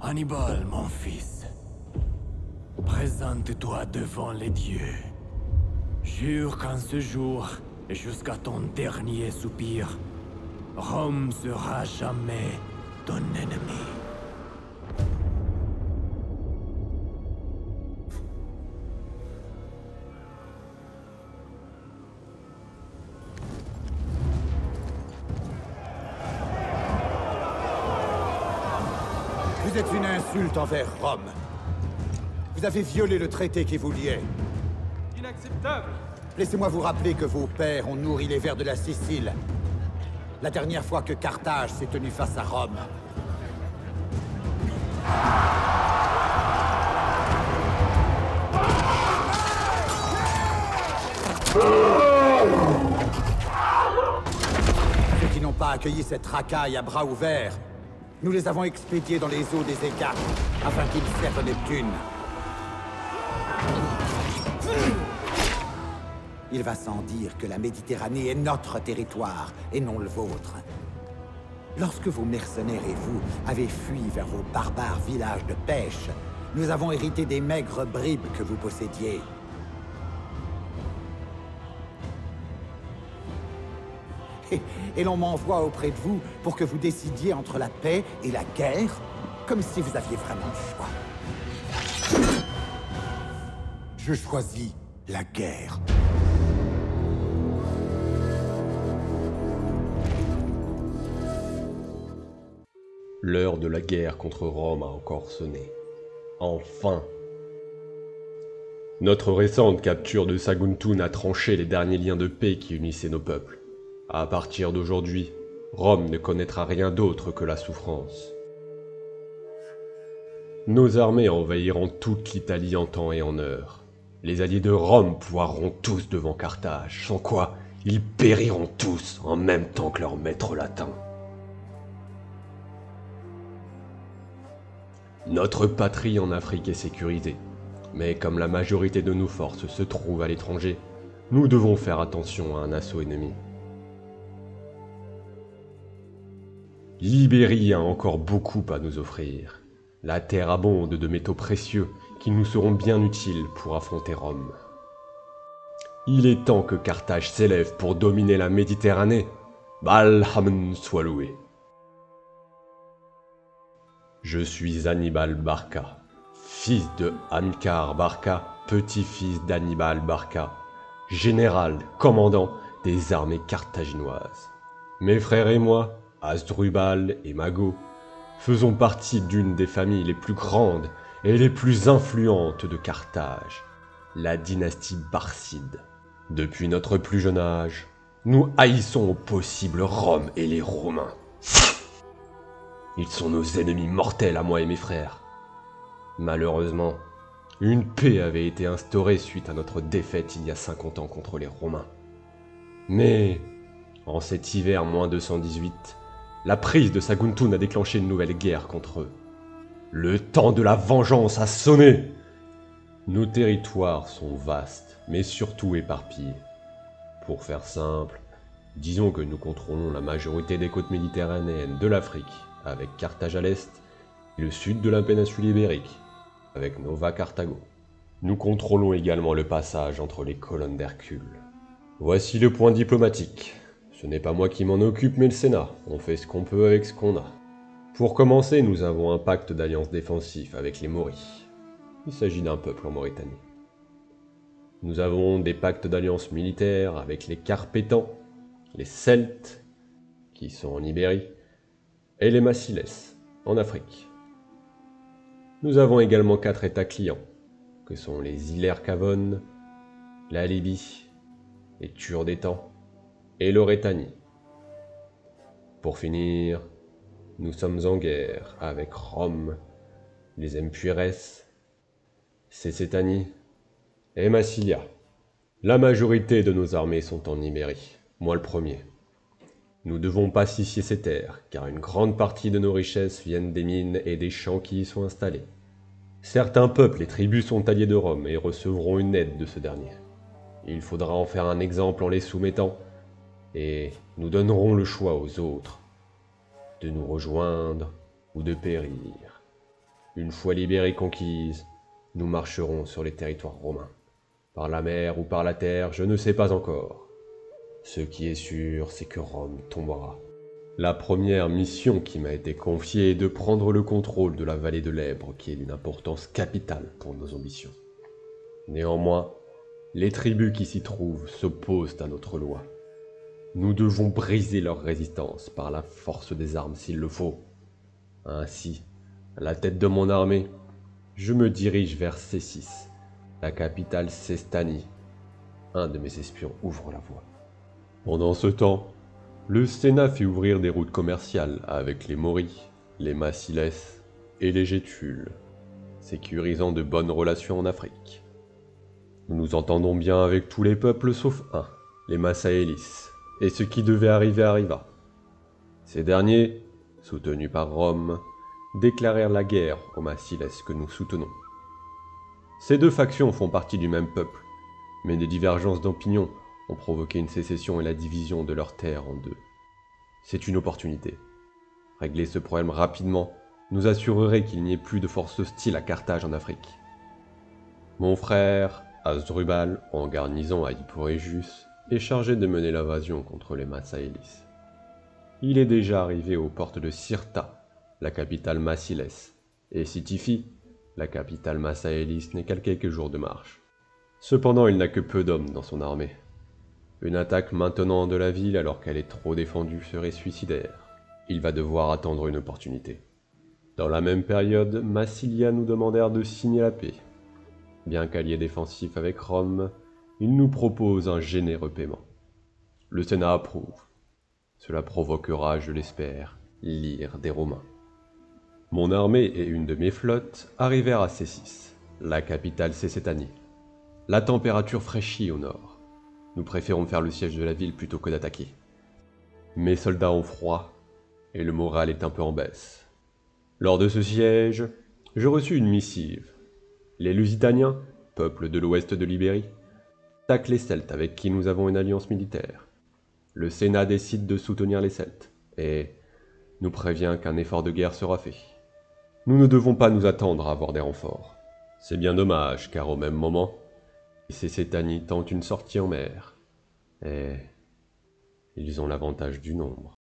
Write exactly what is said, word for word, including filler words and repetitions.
Hannibal, mon fils, présente-toi devant les dieux. Jure qu'en ce jour, et jusqu'à ton dernier soupir, Rome sera jamais ton ennemi. Vous êtes une insulte envers Rome. Vous avez violé le traité qui vous liait. Inacceptable! Laissez-moi vous rappeler que vos pères ont nourri les vers de la Sicile. La dernière fois que Carthage s'est tenue face à Rome. Ceux qui n'ont pas accueilli cette racaille à bras ouverts, nous les avons expédiés dans les eaux des Hécates, afin qu'ils servent Neptune. Il va sans dire que la Méditerranée est notre territoire, et non le vôtre. Lorsque vos mercenaires et vous avez fui vers vos barbares villages de pêche, nous avons hérité des maigres bribes que vous possédiez. Et, et l'on m'envoie auprès de vous pour que vous décidiez entre la paix et la guerre, comme si vous aviez vraiment le choix. Je choisis la guerre. L'heure de la guerre contre Rome a encore sonné. Enfin! Notre récente capture de Saguntune a tranché les derniers liens de paix qui unissaient nos peuples. À partir d'aujourd'hui, Rome ne connaîtra rien d'autre que la souffrance. Nos armées envahiront toute l'Italie en temps et en heure. Les alliés de Rome poireront tous devant Carthage, sans quoi ils périront tous en même temps que leur maître latin. Notre patrie en Afrique est sécurisée, mais comme la majorité de nos forces se trouve à l'étranger, nous devons faire attention à un assaut ennemi. L'Ibérie a encore beaucoup à nous offrir. La terre abonde de métaux précieux qui nous seront bien utiles pour affronter Rome. Il est temps que Carthage s'élève pour dominer la Méditerranée. Balhamen soit loué. Je suis Hannibal Barca, fils de Hamilcar Barca, petit-fils d'Hannibal Barca, général, commandant des armées carthaginoises. Mes frères et moi, Hasdrubal et Mago, faisons partie d'une des familles les plus grandes et les plus influentes de Carthage, la dynastie Barcide. Depuis notre plus jeune âge, nous haïssons au possible Rome et les Romains. Ils sont nos ennemis mortels à moi et mes frères. Malheureusement, une paix avait été instaurée suite à notre défaite il y a cinquante ans contre les Romains. Mais, en cet hiver moins deux cent dix-huit, la prise de Saguntune a déclenché une nouvelle guerre contre eux. Le temps de la vengeance a sonné. Nos territoires sont vastes, mais surtout éparpillés. Pour faire simple, disons que nous contrôlons la majorité des côtes méditerranéennes de l'Afrique, avec Carthage à l'est, et le sud de la péninsule ibérique, avec Nova Carthago. Nous contrôlons également le passage entre les colonnes d'Hercule. Voici le point diplomatique. Ce n'est pas moi qui m'en occupe, mais le Sénat. On fait ce qu'on peut avec ce qu'on a. Pour commencer, nous avons un pacte d'alliance défensif avec les Mauris. Il s'agit d'un peuple en Mauritanie. Nous avons des pactes d'alliance militaire avec les Carpétans, les Celtes, qui sont en Ibérie, et les Massiles, en Afrique. Nous avons également quatre États clients, que sont les Hilaires Cavones, la Libye, les Turdétans et l'Eurétanie. Pour finir, nous sommes en guerre avec Rome, les Empuires, Cécétanie et Massilia. La majorité de nos armées sont en Ibérie, moi le premier. Nous devons pacifier ces terres, car une grande partie de nos richesses viennent des mines et des champs qui y sont installés. Certains peuples et tribus sont alliés de Rome et recevront une aide de ce dernier. Il faudra en faire un exemple en les soumettant, et nous donnerons le choix aux autres, de nous rejoindre ou de périr. Une fois libérée et conquise, nous marcherons sur les territoires romains. Par la mer ou par la terre, je ne sais pas encore. Ce qui est sûr, c'est que Rome tombera. La première mission qui m'a été confiée est de prendre le contrôle de la vallée de l'Èbre, qui est d'une importance capitale pour nos ambitions. Néanmoins, les tribus qui s'y trouvent s'opposent à notre loi. Nous devons briser leur résistance par la force des armes s'il le faut. Ainsi, à la tête de mon armée, je me dirige vers Césis, la capitale Cestanie. Un de mes espions ouvre la voie. Pendant ce temps, le Sénat fait ouvrir des routes commerciales avec les Mories, les Massiles et les Gétules, sécurisant de bonnes relations en Afrique. Nous nous entendons bien avec tous les peuples sauf un, les Massaélis, et ce qui devait arriver arriva. Ces derniers, soutenus par Rome, déclarèrent la guerre aux Massiles que nous soutenons. Ces deux factions font partie du même peuple, mais des divergences d'opinion ont provoqué une sécession et la division de leurs terres en deux. C'est une opportunité. Régler ce problème rapidement nous assurerait qu'il n'y ait plus de forces hostiles à Carthage en Afrique. Mon frère, Asdrubal, en garnison à Hipporégus, est chargé de mener l'invasion contre les Massaélis. Il est déjà arrivé aux portes de Cirta, la capitale Massiles, et Sitifi, la capitale Massaélis, n'est qu'à quelques jours de marche. Cependant, il n'a que peu d'hommes dans son armée. Une attaque maintenant de la ville alors qu'elle est trop défendue serait suicidaire. Il va devoir attendre une opportunité. Dans la même période, Massilia nous demandèrent de signer la paix. Bien qu'allié défensif avec Rome, il nous propose un généreux paiement. Le Sénat approuve. Cela provoquera, je l'espère, l'ire des Romains. Mon armée et une de mes flottes arrivèrent à Césis, la capitale Cécétanie. La température fraîchit au nord. Nous préférons faire le siège de la ville plutôt que d'attaquer. Mes soldats ont froid, et le moral est un peu en baisse. Lors de ce siège, je reçus une missive. Les Lusitaniens, peuple de l'ouest de l'Ibérie, attaquent les Celtes avec qui nous avons une alliance militaire. Le Sénat décide de soutenir les Celtes, et nous prévient qu'un effort de guerre sera fait. Nous ne devons pas nous attendre à avoir des renforts. C'est bien dommage, car au même moment, les Cécétanie tentent une sortie en mer, et ils ont l'avantage du nombre.